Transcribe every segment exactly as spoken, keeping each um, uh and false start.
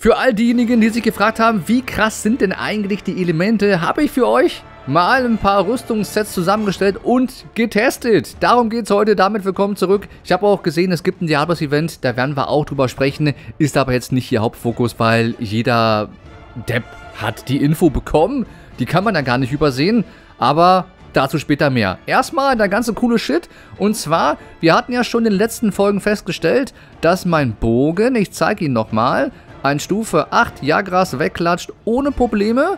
Für all diejenigen, die sich gefragt haben, wie krass sind denn eigentlich die Elemente, habe ich für euch mal ein paar Rüstungssets zusammengestellt und getestet. Darum geht es heute, damit willkommen zurück. Ich habe auch gesehen, es gibt ein Diablos-Event, da werden wir auch drüber sprechen, ist aber jetzt nicht hier Hauptfokus, weil jeder Depp hat die Info bekommen. Die kann man ja gar nicht übersehen, aber dazu später mehr. Erstmal der ganze coole Shit, und zwar, wir hatten ja schon in den letzten Folgen festgestellt, dass mein Bogen, ich zeige ihn nochmal, ein Stufe acht Jagras wegklatscht ohne Probleme.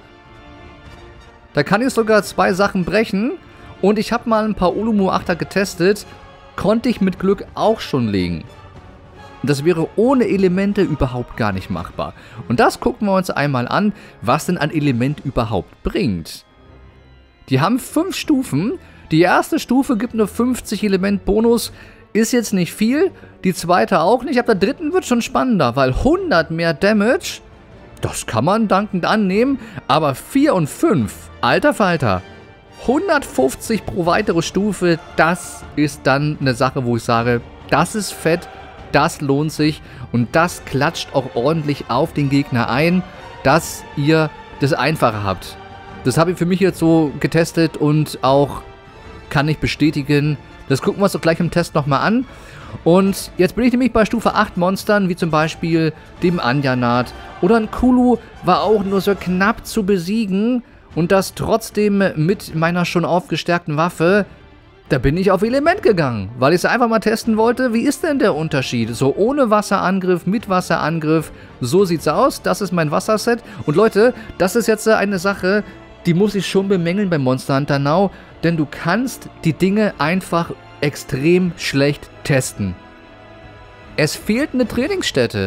Da kann ich sogar zwei Sachen brechen. Und ich habe mal ein paar Ulumu achter getestet. Konnte ich mit Glück auch schon legen. Das wäre ohne Elemente überhaupt gar nicht machbar. Und das gucken wir uns einmal an, was denn ein Element überhaupt bringt. Die haben fünf Stufen. Die erste Stufe gibt nur fünfzig Element Bonus. Ist jetzt nicht viel. Die zweite auch nicht. Ab der dritten wird schon spannender, weil hundert mehr Damage, das kann man dankend annehmen. Aber vier und fünf, alter Falter, hundertfünfzig pro weitere Stufe, das ist dann eine Sache, wo ich sage, das ist fett, das lohnt sich und das klatscht auch ordentlich auf den Gegner ein, dass ihr das einfacher habt. Das habe ich für mich jetzt so getestet und auch kann ich bestätigen. Das gucken wir uns doch gleich im Test nochmal an. Und jetzt bin ich nämlich bei Stufe acht Monstern, wie zum Beispiel dem Anjanat. Oder ein Kulu war auch nur so knapp zu besiegen. Und das trotzdem mit meiner schon aufgestärkten Waffe. Da bin ich auf Element gegangen, weil ich es einfach mal testen wollte. Wie ist denn der Unterschied? So ohne Wasserangriff, mit Wasserangriff. So sieht's aus. Das ist mein Wasserset. Und Leute, das ist jetzt eine Sache, die muss ich schon bemängeln beim Monster Hunter Now. Denn du kannst die Dinge einfach extrem schlecht testen. Es fehlt eine Trainingsstätte.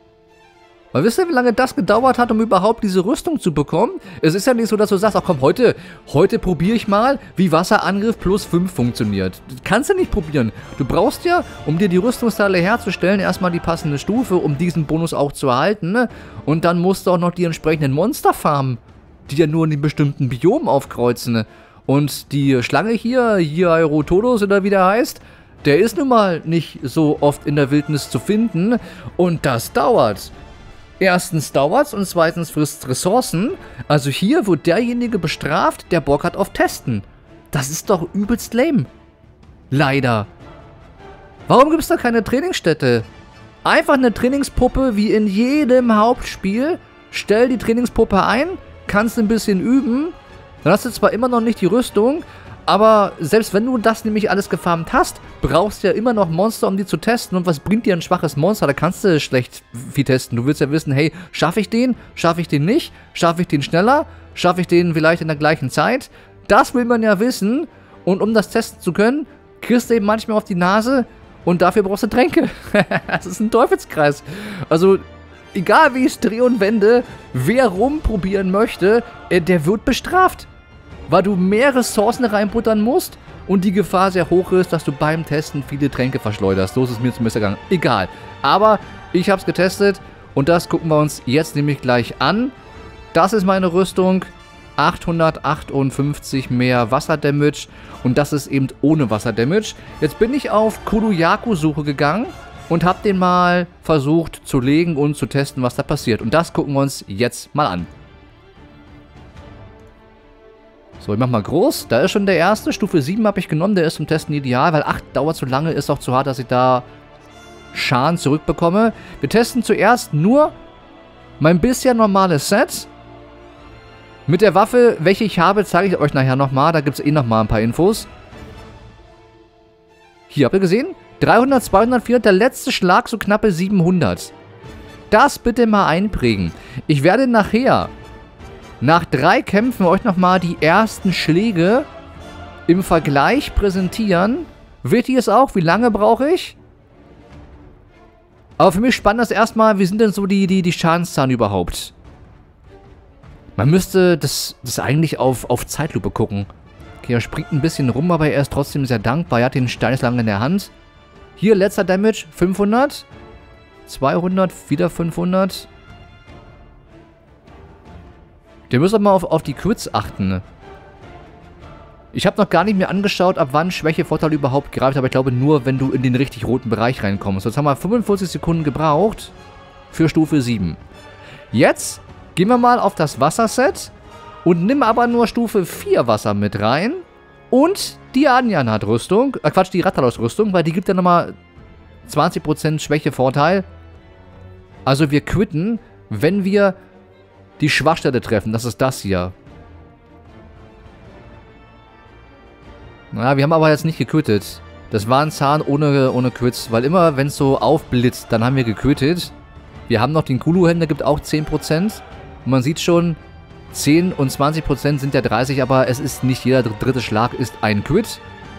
Weil wisst ihr, wie lange das gedauert hat, um überhaupt diese Rüstung zu bekommen? Es ist ja nicht so, dass du sagst, ach komm, heute, heute probiere ich mal, wie Wasserangriff plus fünf funktioniert. Das kannst du nicht probieren. Du brauchst ja, um dir die Rüstungsteile herzustellen, erstmal die passende Stufe, um diesen Bonus auch zu erhalten. Ne? Und dann musst du auch noch die entsprechenden Monster farmen, die ja nur in den bestimmten Biomen aufkreuzen. Und die Schlange hier, Hierotodos oder wie der heißt, der ist nun mal nicht so oft in der Wildnis zu finden. Und das dauert. Erstens dauert es und zweitens frisst Ressourcen. Also hier wird derjenige bestraft, der Bock hat auf Testen. Das ist doch übelst lame. Leider. Warum gibt es da keine Trainingsstätte? Einfach eine Trainingspuppe wie in jedem Hauptspiel. Stell die Trainingspuppe ein, kannst ein bisschen üben. Dann hast du zwar immer noch nicht die Rüstung, aber selbst wenn du das nämlich alles gefarmt hast, brauchst du ja immer noch Monster, um die zu testen. Und was bringt dir ein schwaches Monster? Da kannst du schlecht viel testen. Du willst ja wissen, hey, schaffe ich den? Schaffe ich den nicht? Schaffe ich den schneller? Schaffe ich den vielleicht in der gleichen Zeit? Das will man ja wissen. Und um das testen zu können, kriegst du eben manchmal auf die Nase und dafür brauchst du Tränke. Das ist ein Teufelskreis. Also egal wie ich es drehe und wende, wer rumprobieren möchte, der wird bestraft. Weil du mehr Ressourcen reinbuttern musst und die Gefahr sehr hoch ist, dass du beim Testen viele Tränke verschleuderst. So ist es mir zumindest ergangen. Egal. Aber ich habe es getestet und das gucken wir uns jetzt nämlich gleich an. Das ist meine Rüstung. achthundertachtundfünfzig mehr Wasserdamage und das ist eben ohne Wasserdamage. Jetzt bin ich auf Kulu-Yaku-Suche gegangen und habe den mal versucht zu legen und zu testen, was da passiert. Und das gucken wir uns jetzt mal an. So, ich mach mal groß. Da ist schon der erste. Stufe sieben habe ich genommen. Der ist zum Testen ideal, weil acht dauert zu lange. Ist auch zu hart, dass ich da Schaden zurückbekomme. Wir testen zuerst nur mein bisher normales Set. Mit der Waffe, welche ich habe, zeige ich euch nachher nochmal. Da gibt es eh nochmal ein paar Infos. Hier, habt ihr gesehen? dreihundert, zweihundert, vierhundert. Der letzte Schlag so knappe siebenhundert. Das bitte mal einprägen. Ich werde nachher nach drei Kämpfen euch nochmal die ersten Schläge im Vergleich präsentieren. Wisst ihr es auch? Wie lange brauche ich? Aber für mich spannend ist erstmal, wie sind denn so die, die, die Schadenszahlen überhaupt? Man müsste das, das eigentlich auf, auf Zeitlupe gucken. Okay, er springt ein bisschen rum, aber er ist trotzdem sehr dankbar. Er hat den Stein lang in der Hand. Hier, letzter Damage, fünfhundert. zweihundert, wieder fünfhundert. Der müsste mal auf, auf die Quits achten. Ich habe noch gar nicht mehr angeschaut, ab wann Schwächevorteil überhaupt greift, aber ich glaube nur, wenn du in den richtig roten Bereich reinkommst. Jetzt haben wir fünfundvierzig Sekunden gebraucht für Stufe sieben. Jetzt gehen wir mal auf das Wasserset und nimm aber nur Stufe vier Wasser mit rein. Und die Anjanat-Rüstung, äh Quatsch, die Rathalos-Rüstung, weil die gibt ja nochmal zwanzig Prozent Schwächevorteil. Also wir quitten, wenn wir die Schwachstelle treffen. Das ist das hier. Na, wir haben aber jetzt nicht gequittet. Das war ein Zahn ohne, ohne Quits, weil immer, wenn es so aufblitzt, dann haben wir gequittet. Wir haben noch den Kulu-Händler, gibt auch zehn Prozent. Und man sieht schon, zehn und zwanzig Prozent sind ja dreißig, aber es ist nicht jeder dritte Schlag ist ein Quit.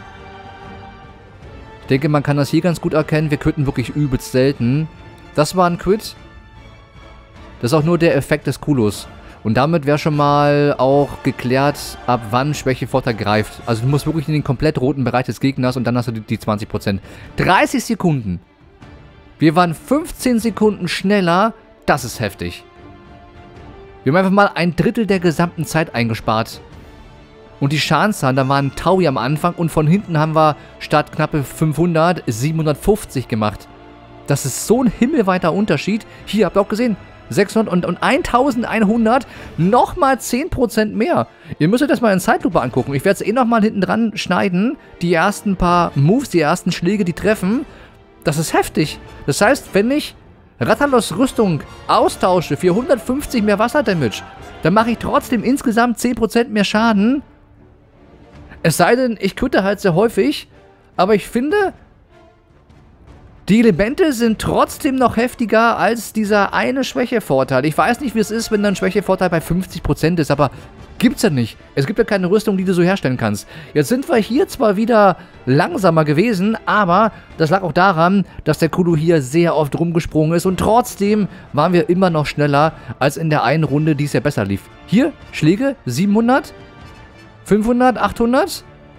Ich denke, man kann das hier ganz gut erkennen. Wir quitten wirklich übelst selten. Das war ein Quit. Das ist auch nur der Effekt des Kulus. Und damit wäre schon mal auch geklärt, ab wann Schwächevorteil greift. Also du musst wirklich in den komplett roten Bereich des Gegners und dann hast du die, die zwanzig Prozent. dreißig Sekunden. Wir waren fünfzehn Sekunden schneller. Das ist heftig. Wir haben einfach mal ein Drittel der gesamten Zeit eingespart. Und die Schadenszahlen, da waren Taui am Anfang und von hinten haben wir statt knappe fünfhundert, siebenhundertfünfzig gemacht. Das ist so ein himmelweiter Unterschied. Hier habt ihr auch gesehen, sechshundert und, und eintausendeinhundert, nochmal zehn Prozent mehr. Ihr müsst euch das mal in Zeitlupe angucken. Ich werde es eh nochmal hinten dran schneiden. Die ersten paar Moves, die ersten Schläge, die treffen. Das ist heftig. Das heißt, wenn ich Rathalos Rüstung austausche für hundertfünfzig mehr Wasserdamage, dann mache ich trotzdem insgesamt zehn Prozent mehr Schaden. Es sei denn, ich quitte halt sehr häufig, aber ich finde, die Elemente sind trotzdem noch heftiger als dieser eine Schwächevorteil. Ich weiß nicht, wie es ist, wenn dann ein Schwächevorteil bei fünfzig Prozent ist, aber gibt's ja nicht. Es gibt ja keine Rüstung, die du so herstellen kannst. Jetzt sind wir hier zwar wieder langsamer gewesen, aber das lag auch daran, dass der Kulu hier sehr oft rumgesprungen ist und trotzdem waren wir immer noch schneller als in der einen Runde, die es ja besser lief. Hier, Schläge, siebenhundert, fünfhundert, achthundert.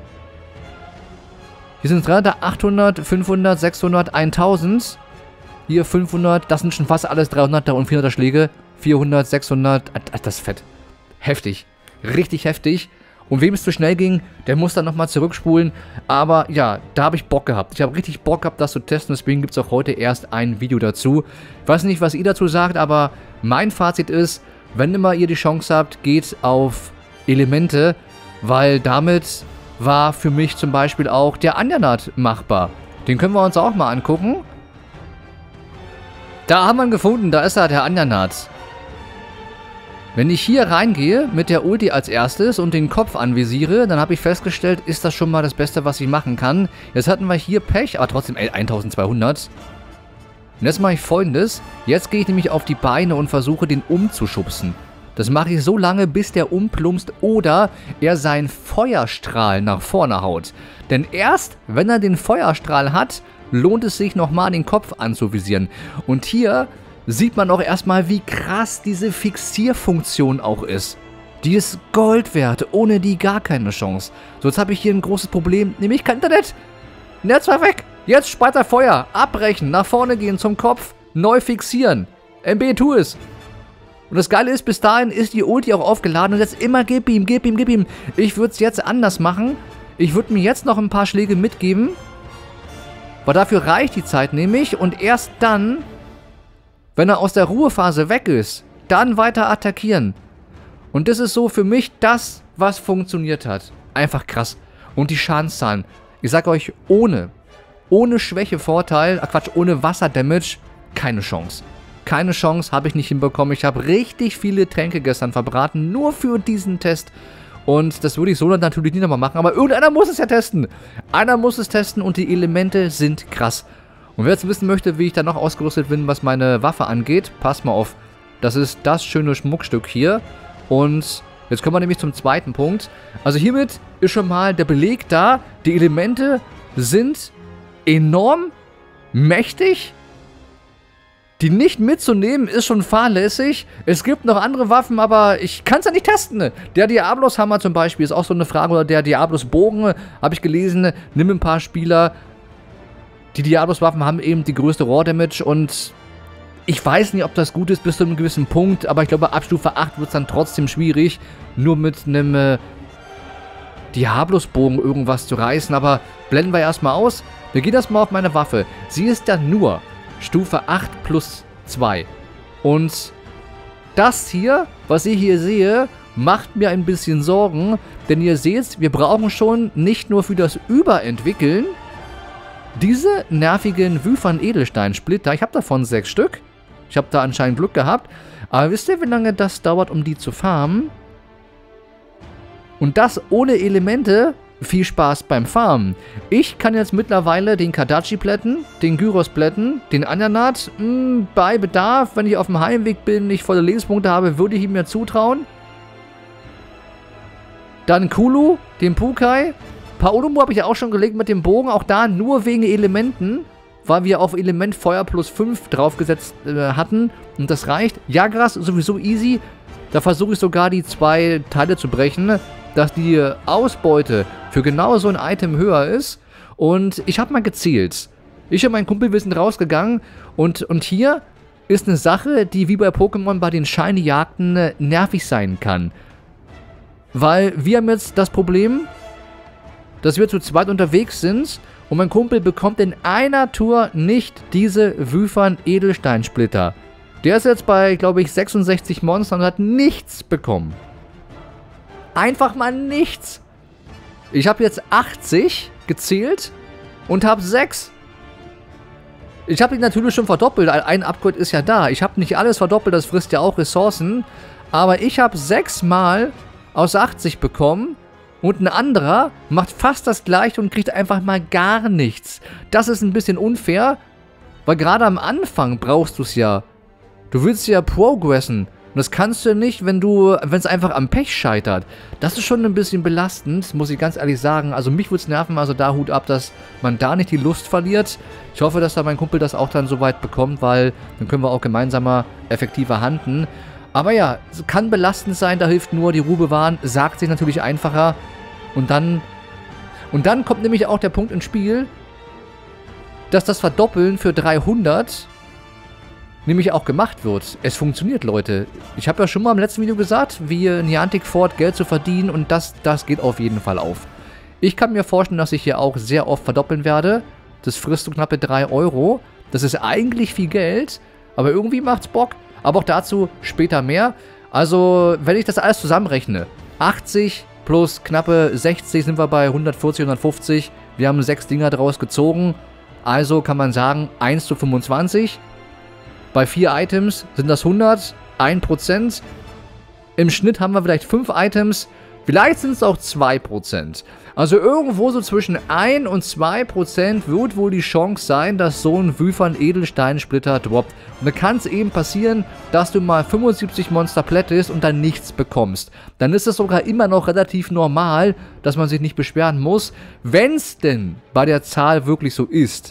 Hier sind es dreihundert, achthundert, fünfhundert, sechshundert, eintausend. Hier fünfhundert, das sind schon fast alles dreihunderter und vierhunderter Schläge. vierhundert, sechshundert, das ist fett. Heftig. Richtig heftig. Und wem es zu schnell ging, der muss dann nochmal zurückspulen. Aber ja, da habe ich Bock gehabt. Ich habe richtig Bock gehabt, das zu testen. Deswegen gibt es auch heute erst ein Video dazu. Ich weiß nicht, was ihr dazu sagt, aber mein Fazit ist, wenn immer ihr die Chance habt, geht auf Elemente, weil damit war für mich zum Beispiel auch der Anjanat machbar. Den können wir uns auch mal angucken. Da haben wir ihn gefunden, da ist er, der Anjanat. Wenn ich hier reingehe mit der Ulti als erstes und den Kopf anvisiere, dann habe ich festgestellt, ist das schon mal das Beste, was ich machen kann. Jetzt hatten wir hier Pech, aber trotzdem ey, eintausendzweihundert. Und jetzt mache ich Folgendes. Jetzt gehe ich nämlich auf die Beine und versuche, den umzuschubsen. Das mache ich so lange, bis der umplumpst oder er seinen Feuerstrahl nach vorne haut. Denn erst, wenn er den Feuerstrahl hat, lohnt es sich nochmal den Kopf anzuvisieren. Und hier sieht man auch erstmal, wie krass diese Fixierfunktion auch ist. Die ist Gold wert, ohne die gar keine Chance. So, jetzt habe ich hier ein großes Problem, nämlich kein Internet. Netz war weg. Jetzt spart er Feuer. Abbrechen, nach vorne gehen zum Kopf, neu fixieren. M B, tu es. Und das Geile ist, bis dahin ist die Ulti auch aufgeladen und jetzt immer gib ihm, gib ihm, gib ihm. Ich würde es jetzt anders machen. Ich würde mir jetzt noch ein paar Schläge mitgeben. Weil dafür reicht die Zeit nämlich und erst dann, wenn er aus der Ruhephase weg ist, dann weiter attackieren. Und das ist so für mich das, was funktioniert hat. Einfach krass. Und die Schadenszahlen. Ich sag euch, ohne, ohne Schwächevorteil, ach Quatsch, ohne Wasserdamage, keine Chance. Keine Chance, habe ich nicht hinbekommen. Ich habe richtig viele Tränke gestern verbraten, nur für diesen Test. Und das würde ich so natürlich nicht nochmal machen, aber irgendeiner muss es ja testen. Einer muss es testen und die Elemente sind krass. Und wer jetzt wissen möchte, wie ich da noch ausgerüstet bin, was meine Waffe angeht, passt mal auf. Das ist das schöne Schmuckstück hier. Und jetzt kommen wir nämlich zum zweiten Punkt. Also hiermit ist schon mal der Beleg da. Die Elemente sind enorm mächtig. Die nicht mitzunehmen ist schon fahrlässig. Es gibt noch andere Waffen, aber ich kann es ja nicht testen. Der Diablos-Hammer zum Beispiel ist auch so eine Frage. Oder der Diablos-Bogen, habe ich gelesen. Nimm ein paar Spieler. Die Diablos-Waffen haben eben die größte Raw-Damage und ich weiß nicht, ob das gut ist bis zu einem gewissen Punkt, aber ich glaube, ab Stufe acht wird es dann trotzdem schwierig, nur mit einem äh, Diablos-Bogen irgendwas zu reißen, aber blenden wir erstmal aus. Wir gehen erstmal auf meine Waffe. Sie ist dann nur Stufe acht plus zwei und das hier, was ich hier sehe, macht mir ein bisschen Sorgen, denn ihr seht, wir brauchen schon nicht nur für das Überentwickeln diese nervigen Wyvern-Edelstein-Splitter. Ich habe davon sechs Stück. Ich habe da anscheinend Glück gehabt. Aber wisst ihr, wie lange das dauert, um die zu farmen? Und das ohne Elemente. Viel Spaß beim Farmen. Ich kann jetzt mittlerweile den Kadachi plätten, den Gyros plätten, den Anjanat. Mh, bei Bedarf, wenn ich auf dem Heimweg bin, nicht volle Lebenspunkte habe, würde ich ihm mir zutrauen. Dann Kulu, den Pukai. Paolumu habe ich ja auch schon gelegt mit dem Bogen. Auch da nur wegen Elementen, weil wir auf Element Feuer plus fünf draufgesetzt äh, hatten. Und das reicht. Jagras sowieso easy. Da versuche ich sogar die zwei Teile zu brechen, dass die Ausbeute für genau so ein Item höher ist. Und ich habe mal gezählt. Ich und mein Kumpel, wir sind rausgegangen. Und, und hier ist eine Sache, die wie bei Pokémon bei den Shiny-Jagden nervig sein kann. Weil wir haben jetzt das Problem, dass wir zu zweit unterwegs sind und mein Kumpel bekommt in einer Tour nicht diese Wyvern-Edelsteinsplitter. Der ist jetzt bei, glaube ich, sechsundsechzig Monstern und hat nichts bekommen. Einfach mal nichts. Ich habe jetzt achtzig gezählt und habe sechs. Ich habe ihn natürlich schon verdoppelt. Ein Upgrade ist ja da. Ich habe nicht alles verdoppelt, das frisst ja auch Ressourcen. Aber ich habe sechs Mal aus achtzig bekommen. Und ein anderer macht fast das gleiche und kriegt einfach mal gar nichts. Das ist ein bisschen unfair. Weil gerade am Anfang brauchst du es ja. Du willst ja progressen. Und das kannst du nicht, wenn du, wenn es einfach am Pech scheitert. Das ist schon ein bisschen belastend, muss ich ganz ehrlich sagen. Also mich würde es nerven, also da Hut ab, dass man da nicht die Lust verliert. Ich hoffe, dass da mein Kumpel das auch dann so weit bekommt, weil dann können wir auch gemeinsamer effektiver handeln. Aber ja, es kann belastend sein, da hilft nur die Ruhe bewahren, sagt sich natürlich einfacher. Und dann, und dann kommt nämlich auch der Punkt ins Spiel, dass das Verdoppeln für dreihundert nämlich auch gemacht wird. Es funktioniert, Leute. Ich habe ja schon mal im letzten Video gesagt, wie Niantic fort Geld zu verdienen und das, das geht auf jeden Fall auf. Ich kann mir vorstellen, dass ich hier auch sehr oft verdoppeln werde. Das frisst so knappe drei Euro. Das ist eigentlich viel Geld, aber irgendwie macht's Bock. Aber auch dazu später mehr. Also, wenn ich das alles zusammenrechne, achtzig plus knappe sechzig sind wir bei hundertvierzig, hundertfünfzig. Wir haben sechs Dinger draus gezogen. Also kann man sagen, eins zu fünfundzwanzig. Bei vier Items sind das hundert, ein Prozent. Im Schnitt haben wir vielleicht fünf Items. Vielleicht sind es auch zwei Prozent. Also irgendwo so zwischen ein und zwei Prozent wird wohl die Chance sein, dass so ein Wyvern-Edelstein-Splitter droppt. Und da kann es eben passieren, dass du mal fünfundsiebzig Monster plättest und dann nichts bekommst. Dann ist es sogar immer noch relativ normal, dass man sich nicht beschweren muss, wenn es denn bei der Zahl wirklich so ist.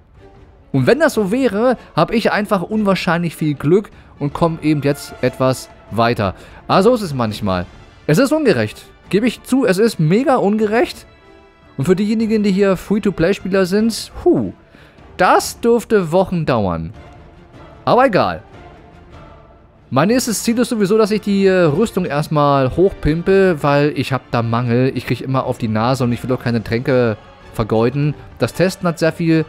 Und wenn das so wäre, habe ich einfach unwahrscheinlich viel Glück und komme eben jetzt etwas weiter. Aber so ist es manchmal. Es ist ungerecht. Gebe ich zu, es ist mega ungerecht. Und für diejenigen, die hier Free-to-Play-Spieler sind, puh, das dürfte Wochen dauern. Aber egal. Mein nächstes Ziel ist sowieso, dass ich die äh, Rüstung erstmal hochpimpe, weil ich habe da Mangel. Ich kriege immer auf die Nase und ich will auch keine Tränke vergeuden. Das Testen hat sehr viel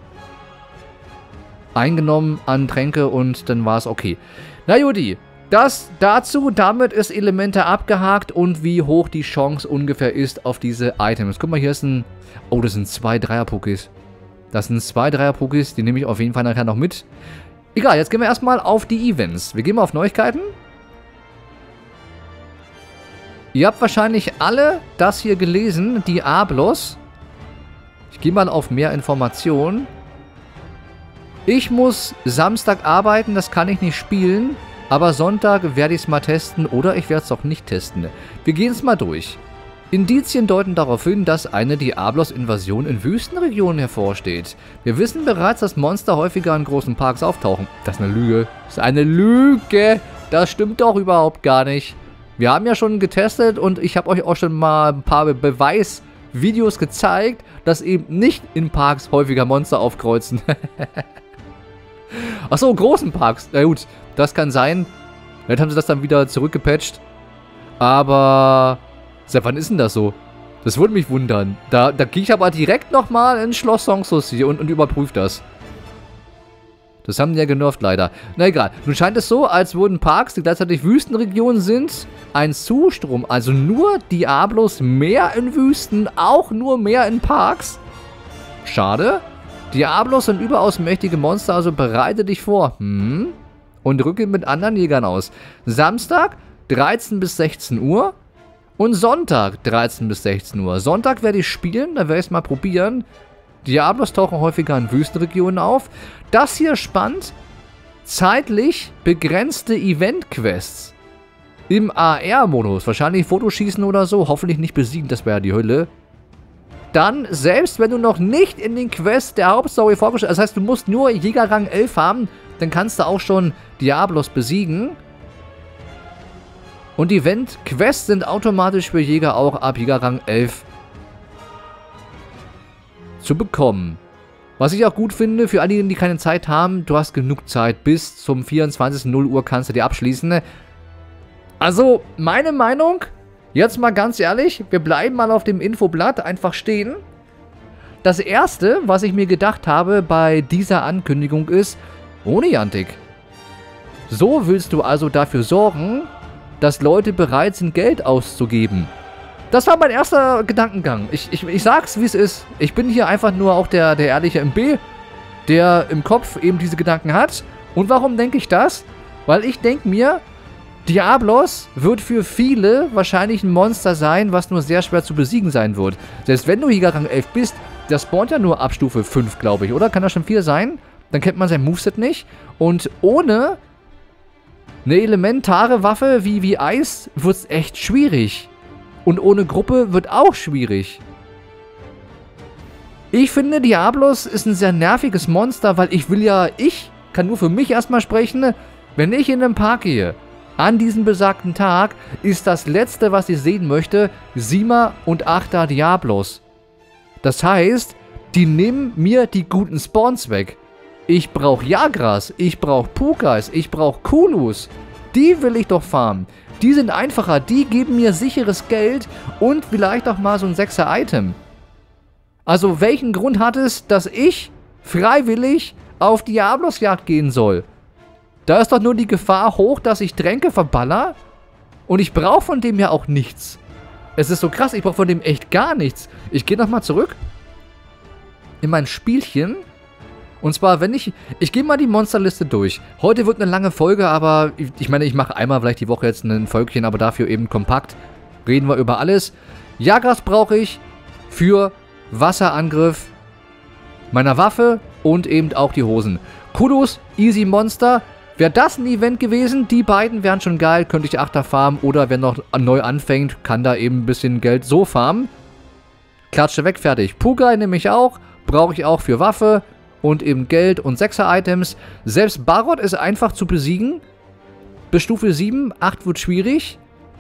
eingenommen an Tränke und dann war es okay. Na Judy, das dazu, damit ist Elemente abgehakt und wie hoch die Chance ungefähr ist auf diese Items. Guck mal, hier ist ein... Oh, das sind zwei Dreier-Pokés. Das sind zwei Dreier-Pokés, die nehme ich auf jeden Fall nachher noch mit. Egal, jetzt gehen wir erstmal auf die Events. Wir gehen mal auf Neuigkeiten. Ihr habt wahrscheinlich alle das hier gelesen, die Ablos. Ich gehe mal auf mehr Informationen. Ich muss Samstag arbeiten, das kann ich nicht spielen. Aber Sonntag werde ich es mal testen oder ich werde es auch nicht testen. Wir gehen es mal durch. Indizien deuten darauf hin, dass eine Diablos-Invasion in Wüstenregionen hervorsteht. Wir wissen bereits, dass Monster häufiger in großen Parks auftauchen. Das ist eine Lüge. Das ist eine Lüge. Das stimmt doch überhaupt gar nicht. Wir haben ja schon getestet und ich habe euch auch schon mal ein paar Beweisvideos gezeigt, dass eben nicht in Parks häufiger Monster aufkreuzen. Achso, großen Parks. Na gut, das kann sein. Vielleicht haben sie das dann wieder zurückgepatcht. Aber seit wann ist denn das so? Das würde mich wundern. Da, da gehe ich aber direkt nochmal ins Schloss Sanssouci und, und überprüfe das. Das haben die ja genervt, leider. Na egal. Nun scheint es so, als würden Parks, die gleichzeitig Wüstenregionen sind, ein Zustrom, also nur Diablos mehr in Wüsten, auch nur mehr in Parks. Schade. Diablos sind überaus mächtige Monster, also bereite dich vor. Hm? Und rücke mit anderen Jägern aus. Samstag, dreizehn bis sechzehn Uhr. Und Sonntag, dreizehn bis sechzehn Uhr. Sonntag werde ich spielen, da werde ich es mal probieren. Diablos tauchen häufiger in Wüstenregionen auf. Das hier spannend. Zeitlich begrenzte Event-Quests. Im A R-Modus. Wahrscheinlich Fotoschießen oder so. Hoffentlich nicht besiegen, das wäre ja die Hölle. Dann, selbst wenn du noch nicht in den Quests der Hauptstory vorgestellt hast, das heißt, du musst nur Jägerrang elf haben, dann kannst du auch schon Diablos besiegen. Und Event-Quests sind automatisch für Jäger auch ab Jägerrang elf zu bekommen. Was ich auch gut finde, für all diejenigen, die keine Zeit haben, du hast genug Zeit. Bis zum vierundzwanzigsten null Uhr kannst du dir abschließen. Also, meine Meinung, jetzt mal ganz ehrlich, wir bleiben mal auf dem Infoblatt einfach stehen. Das erste, was ich mir gedacht habe bei dieser Ankündigung ist, oh Niantic, so willst du also dafür sorgen, dass Leute bereit sind, Geld auszugeben. Das war mein erster Gedankengang. Ich, ich, ich sag's, wie es ist. Ich bin hier einfach nur auch der, der ehrliche M B, der im Kopf eben diese Gedanken hat. Und warum denke ich das? Weil ich denke mir, Diablos wird für viele wahrscheinlich ein Monster sein, was nur sehr schwer zu besiegen sein wird. Selbst wenn du Jägerrang elf bist, der spawnt ja nur ab Stufe fünf, glaube ich, oder? Kann das schon vier sein? Dann kennt man sein Moveset nicht. Und ohne eine elementare Waffe wie, wie Eis wird es echt schwierig. Und ohne Gruppe wird auch schwierig. Ich finde, Diablos ist ein sehr nerviges Monster, weil ich will ja, ich kann nur für mich erstmal sprechen, wenn ich in den Park gehe, an diesem besagten Tag, ist das Letzte, was ich sehen möchte, Siemer und Achter Diablos. Das heißt, die nehmen mir die guten Spawns weg. Ich brauche Jagras, ich brauche Pukas, ich brauche Kulus. Die will ich doch farmen. Die sind einfacher, die geben mir sicheres Geld und vielleicht auch mal so ein Sechser-Item. Also welchen Grund hat es, dass ich freiwillig auf Diablos-Jagd gehen soll? Da ist doch nur die Gefahr hoch, dass ich Tränke verballer und ich brauche von dem ja auch nichts. Es ist so krass, ich brauche von dem echt gar nichts. Ich gehe nochmal zurück in mein Spielchen. Und zwar, wenn ich... Ich gehe mal die Monsterliste durch. Heute wird eine lange Folge, aber ich, ich meine, ich mache einmal vielleicht die Woche jetzt ein Folgchen, aber dafür eben kompakt. Reden wir über alles. Jagras brauche ich für Wasserangriff meiner Waffe und eben auch die Hosen. Kudos, Easy Monster. Wäre das ein Event gewesen, die beiden wären schon geil, könnte ich Achter farmen oder wer noch neu anfängt, kann da eben ein bisschen Geld so farmen. Klatsche weg, fertig. Pugai nehme ich auch, brauche ich auch für Waffe. Und eben Geld und Sechser-Items. Selbst Barot ist einfach zu besiegen. Bis Stufe sieben, acht wird schwierig.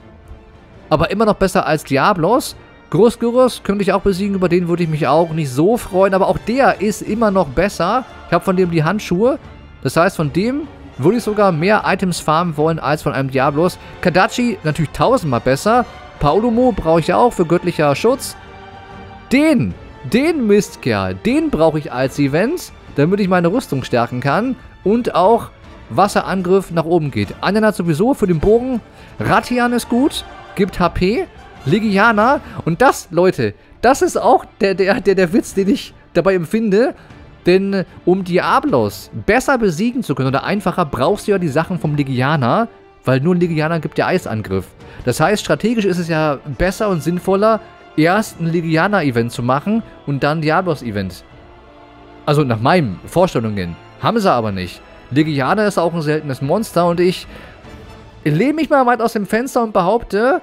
Aber immer noch besser als Diablos. Großgyrus könnte ich auch besiegen, über den würde ich mich auch nicht so freuen. Aber auch der ist immer noch besser. Ich habe von dem die Handschuhe. Das heißt, von dem würde ich sogar mehr Items farmen wollen als von einem Diablos. Kadachi natürlich tausendmal besser. Paolumo brauche ich auch für göttlicher Schutz. Den... Den Mistkerl, den brauche ich als Event, damit ich meine Rüstung stärken kann und auch Wasserangriff nach oben geht. Ananas hat sowieso für den Bogen, Ratian ist gut, gibt H P, Legiana und das, Leute, das ist auch der, der, der, der Witz, den ich dabei empfinde, denn um Diablos besser besiegen zu können oder einfacher, brauchst du ja die Sachen vom Legiana, weil nur Legiana gibt ja Eisangriff. Das heißt, strategisch ist es ja besser und sinnvoller, erst ein Legiana-Event zu machen und dann Diablos-Event. Also nach meinen Vorstellungen. Haben sie aber nicht. Legiana ist auch ein seltenes Monster und ich lehne mich mal weit aus dem Fenster und behaupte,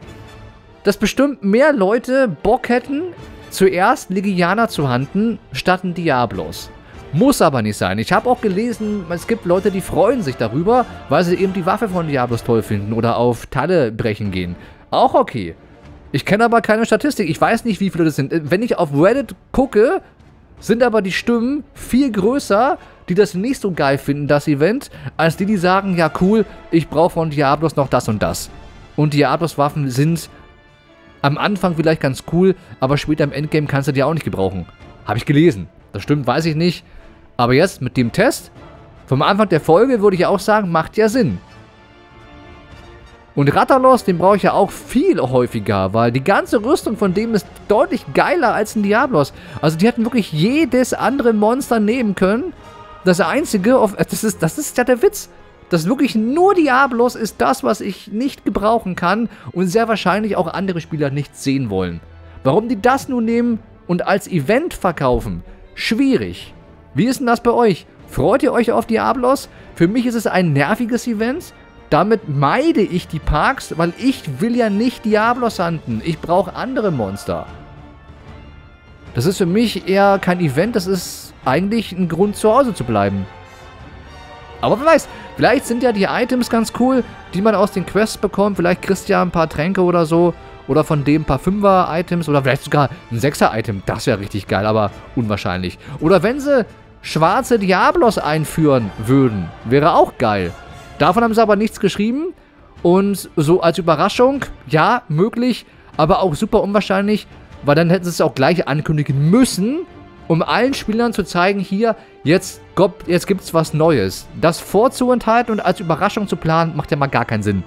dass bestimmt mehr Leute Bock hätten, zuerst Legiana zu hunten, statt ein Diablos. Muss aber nicht sein. Ich habe auch gelesen, es gibt Leute, die freuen sich darüber, weil sie eben die Waffe von Diablos toll finden oder auf Talle brechen gehen. Auch okay. Ich kenne aber keine Statistik. Ich weiß nicht, wie viele das sind. Wenn ich auf Reddit gucke, sind aber die Stimmen viel größer, die das nicht so geil finden, das Event, als die, die sagen, ja cool, ich brauche von Diablos noch das und das. Und Diablos-Waffen sind am Anfang vielleicht ganz cool, aber später im Endgame kannst du die auch nicht gebrauchen. Habe ich gelesen. Das stimmt, weiß ich nicht. Aber jetzt mit dem Test Vom Anfang der Folge würde ich auch sagen, macht ja Sinn. Und Rathalos, den brauche ich ja auch viel häufiger, weil die ganze Rüstung von dem ist deutlich geiler als ein Diablos. Also die hätten wirklich jedes andere Monster nehmen können. Das einzige, auf, das, ist, das ist ja der Witz. Das wirklich nur Diablos ist das, was ich nicht gebrauchen kann und sehr wahrscheinlich auch andere Spieler nicht sehen wollen. Warum die das nun nehmen und als Event verkaufen? Schwierig. Wie ist denn das bei euch? Freut ihr euch auf Diablos? Für mich ist es ein nerviges Event. Damit meide ich die Parks, weil ich will ja nicht Diablos hunten. Ich brauche andere Monster. Das ist für mich eher kein Event, das ist eigentlich ein Grund, zu Hause zu bleiben. Aber wer weiß, vielleicht sind ja die Items ganz cool, die man aus den Quests bekommt. Vielleicht kriegst du ja ein paar Tränke oder so. Oder von dem ein paar Fünfer-Items. Oder vielleicht sogar ein Sechser-Item. Das wäre richtig geil, aber unwahrscheinlich. Oder wenn sie schwarze Diablos einführen würden, wäre auch geil. Davon haben sie aber nichts geschrieben. Und so als Überraschung, ja, möglich, aber auch super unwahrscheinlich, weil dann hätten sie es auch gleich ankündigen müssen, um allen Spielern zu zeigen, hier, jetzt, jetzt gibt es was Neues. Das vorzuenthalten und als Überraschung zu planen, macht ja mal gar keinen Sinn.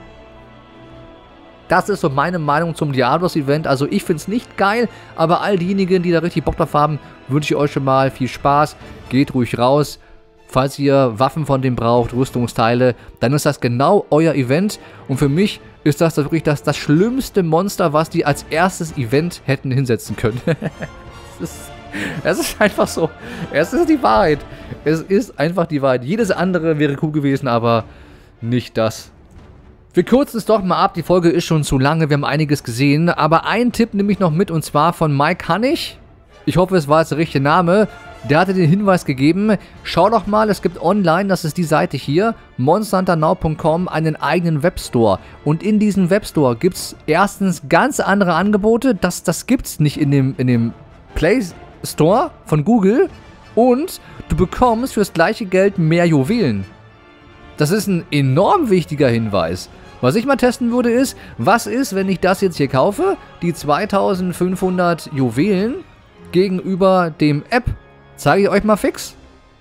Das ist so meine Meinung zum Diablos-Event. Also ich finde es nicht geil, aber all diejenigen, die da richtig Bock drauf haben, wünsche ich euch schon mal viel Spaß. Geht ruhig raus. Falls ihr Waffen von dem braucht, Rüstungsteile, dann ist das genau euer Event. Und für mich ist das wirklich das, das schlimmste Monster, was die als erstes Event hätten hinsetzen können. Es ist, es ist einfach so. Es ist die Wahrheit. Es ist einfach die Wahrheit. Jedes andere wäre cool gewesen, aber nicht das. Wir kürzen es doch mal ab. Die Folge ist schon zu lange. Wir haben einiges gesehen. Aber einen Tipp nehme ich noch mit, und zwar von Mike Hannig. Ich hoffe, es war jetzt der richtige Name. Der hatte den Hinweis gegeben, schau doch mal, es gibt online, das ist die Seite hier, monster hunter now punkt com, einen eigenen Webstore. Und in diesem Webstore gibt es erstens ganz andere Angebote, das, das gibt es nicht in dem, in dem Play Store von Google. Und du bekommst fürs gleiche Geld mehr Juwelen. Das ist ein enorm wichtiger Hinweis. Was ich mal testen würde ist, was ist, wenn ich das jetzt hier kaufe, die zweitausendfünfhundert Juwelen gegenüber dem App. Zeige ich euch mal fix.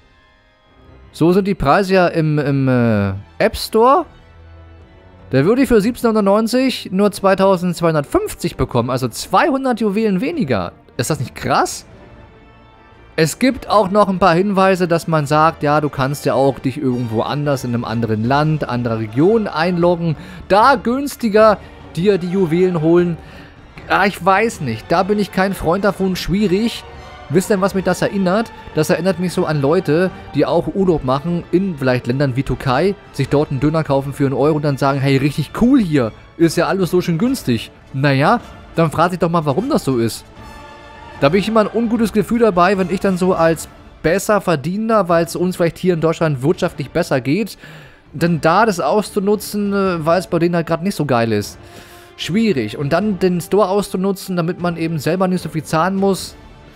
So sind die Preise ja im, im äh, App Store. Da würde ich für siebzehnhundertneunzig nur zweitausendzweihundertfünfzig bekommen. Also zweihundert Juwelen weniger. Ist das nicht krass? Es gibt auch noch ein paar Hinweise, dass man sagt, ja, du kannst ja auch dich irgendwo anders in einem anderen Land, anderer Region einloggen. Da günstiger dir die Juwelen holen. Ah, ich weiß nicht. Da bin ich kein Freund davon. Schwierig. Wisst ihr, was mich das erinnert? Das erinnert mich so an Leute, die auch Urlaub machen in vielleicht Ländern wie Türkei, sich dort einen Döner kaufen für einen Euro und dann sagen, hey, richtig cool hier, ist ja alles so schön günstig. Naja, dann fragt sich doch mal, warum das so ist. Da habe ich immer ein ungutes Gefühl dabei, wenn ich dann so als besser Verdiener, weil es uns vielleicht hier in Deutschland wirtschaftlich besser geht, dann da das auszunutzen, weil es bei denen halt gerade nicht so geil ist. Schwierig. Und dann den Store auszunutzen, damit man eben selber nicht so viel zahlen muss.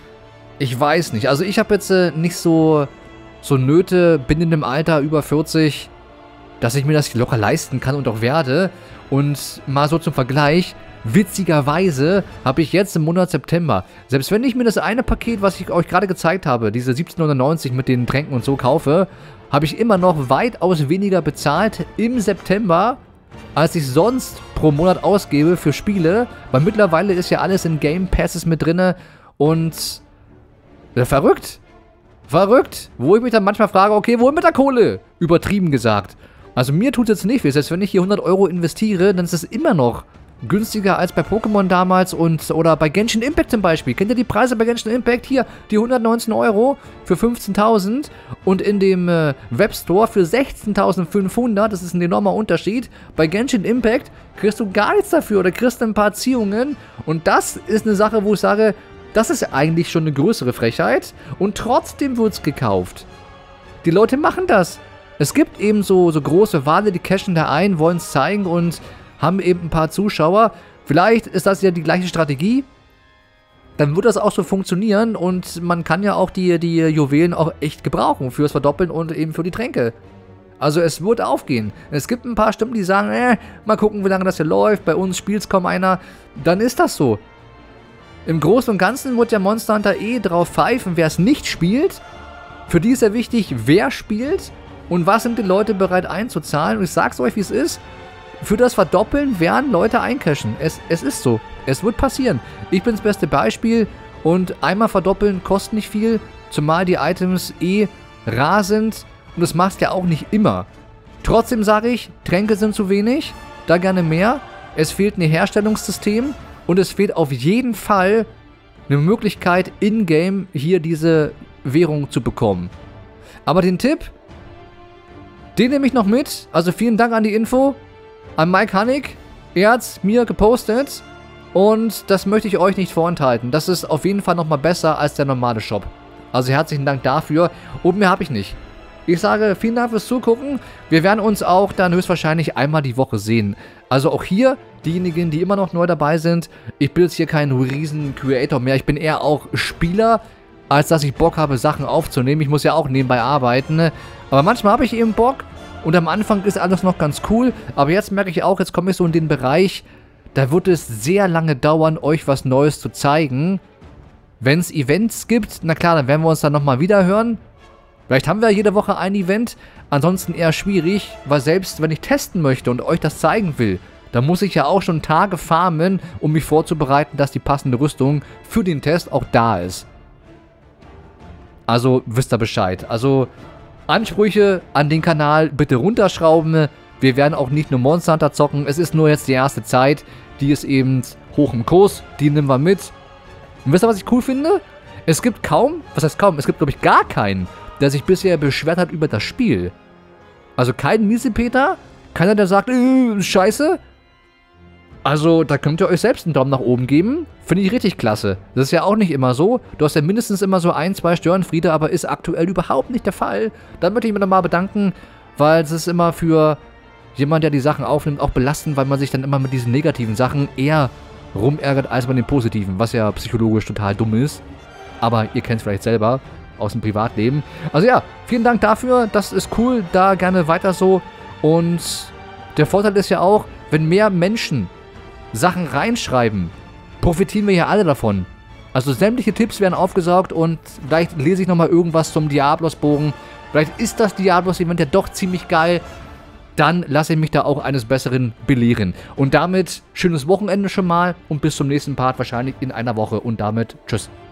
Ich weiß nicht. Also ich habe jetzt äh, nicht so, so Nöte, bin in dem Alter über vierzig, dass ich mir das locker leisten kann und auch werde. Und mal so zum Vergleich, witzigerweise habe ich jetzt im Monat September, selbst wenn ich mir das eine Paket, was ich euch gerade gezeigt habe, diese siebzehnhundertneunzig mit den Tränken und so kaufe, habe ich immer noch weitaus weniger bezahlt im September, als ich sonst pro Monat ausgebe für Spiele. Weil mittlerweile ist ja alles in Game Passes mit drinne und... Ja, verrückt. Verrückt. Wo ich mich dann manchmal frage, okay, wohin mit der Kohle? Übertrieben gesagt. Also mir tut es jetzt nicht weh. Selbst wenn ich hier hundert Euro investiere, dann ist es immer noch günstiger als bei Pokémon damals und oder bei Genshin Impact zum Beispiel. Kennt ihr die Preise bei Genshin Impact? Hier, die hundertneunzehn Euro für fünfzehntausend und in dem äh, Webstore für sechzehntausendfünfhundert. Das ist ein enormer Unterschied. Bei Genshin Impact kriegst du gar nichts dafür oder kriegst ein paar Ziehungen. Und das ist eine Sache, wo ich sage, das ist eigentlich schon eine größere Frechheit und trotzdem wird es gekauft. Die Leute machen das. Es gibt eben so, so große Wale, die cashen da ein, wollen es zeigen und haben eben ein paar Zuschauer. Vielleicht ist das ja die gleiche Strategie. Dann wird das auch so funktionieren und man kann ja auch die, die Juwelen auch echt gebrauchen fürs Verdoppeln und eben für die Tränke. Also es wird aufgehen. Es gibt ein paar Stimmen, die sagen, äh, mal gucken, wie lange das hier läuft. Bei uns spielt es kaum einer. Dann ist das so. Im Großen und Ganzen wird der Monster Hunter eh drauf pfeifen, wer es nicht spielt. Für die ist ja wichtig, wer spielt Und was sind die Leute bereit einzuzahlen? Und ich sag's euch, wie es ist. Für das Verdoppeln werden Leute eincashen. Es, es ist so. Es wird passieren. Ich bin das beste Beispiel. Und einmal verdoppeln kostet nicht viel. Zumal die Items eh rar sind. Und das machst du ja auch nicht immer. Trotzdem sage ich, Tränke sind zu wenig. Da gerne mehr. Es fehlt ein Herstellungssystem. Und es fehlt auf jeden Fall eine Möglichkeit, in-game hier diese Währung zu bekommen. Aber den Tipp, den nehme ich noch mit. Also vielen Dank an die Info. An Mike Hannig. Er hat es mir gepostet. Und das möchte ich euch nicht vorenthalten. Das ist auf jeden Fall nochmal besser als der normale Shop. Also herzlichen Dank dafür. Und mehr habe ich nicht. Ich sage vielen Dank fürs Zugucken. Wir werden uns auch dann höchstwahrscheinlich einmal die Woche sehen. Also auch hier, diejenigen, die immer noch neu dabei sind. Ich bin jetzt hier kein riesen Creator mehr. Ich bin eher auch Spieler, als dass ich Bock habe, Sachen aufzunehmen. Ich muss ja auch nebenbei arbeiten. Aber manchmal habe ich eben Bock. Und am Anfang ist alles noch ganz cool. Aber jetzt merke ich auch, jetzt komme ich so in den Bereich, da wird es sehr lange dauern, euch was Neues zu zeigen. Wenn es Events gibt, na klar, dann werden wir uns dann nochmal wieder hören. Vielleicht haben wir jede Woche ein Event. Ansonsten eher schwierig, weil selbst wenn ich testen möchte und euch das zeigen will, dann muss ich ja auch schon Tage farmen, um mich vorzubereiten, dass die passende Rüstung für den Test auch da ist. Also wisst ihr Bescheid. Also Ansprüche an den Kanal bitte runterschrauben. Wir werden auch nicht nur Monster Hunter zocken. Es ist nur jetzt die erste Zeit. Die ist eben hoch im Kurs. Die nehmen wir mit. Und wisst ihr, was ich cool finde? Es gibt kaum, was heißt kaum? Es gibt, glaube ich, gar keinen, der sich bisher beschwert hat über das Spiel. Also kein Miesepeter. Keiner, der sagt, äh, scheiße. Also, da könnt ihr euch selbst einen Daumen nach oben geben. Finde ich richtig klasse. Das ist ja auch nicht immer so. Du hast ja mindestens immer so ein, zwei Störenfriede, aber ist aktuell überhaupt nicht der Fall. Dann möchte ich mich nochmal bedanken, weil es ist immer für jemand, der die Sachen aufnimmt, auch belastend, weil man sich dann immer mit diesen negativen Sachen eher rumärgert als mit den positiven, was ja psychologisch total dumm ist. Aber ihr kennt es vielleicht selber aus dem Privatleben. Also ja, vielen Dank dafür. Das ist cool. Da gerne weiter so. Und der Vorteil ist ja auch, wenn mehr Menschen Sachen reinschreiben, profitieren wir ja alle davon. Also sämtliche Tipps werden aufgesaugt und vielleicht lese ich nochmal irgendwas zum Diablos-Bogen. Vielleicht ist das Diablos-Event ja doch ziemlich geil. Dann lasse ich mich da auch eines Besseren belehren. Und damit schönes Wochenende schon mal und bis zum nächsten Part wahrscheinlich in einer Woche. Und damit tschüss.